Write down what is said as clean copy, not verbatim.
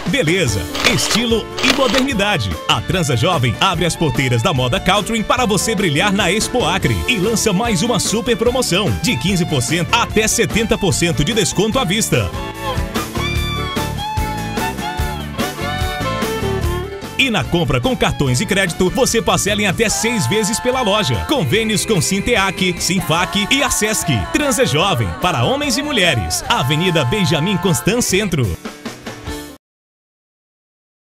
beleza, estilo e modernidade. A Transa Jovem abre as porteiras da moda Caltrim para você brilhar na Expo Acre e lança mais uma super promoção de 15% até 70% de desconto à vista. E na compra com cartões e crédito, você parcela em até 6 vezes pela loja. Convênios com Sinteac, Sinfac e a Sesc. Transa Jovem, para homens e mulheres. Avenida Benjamin Constant Centro.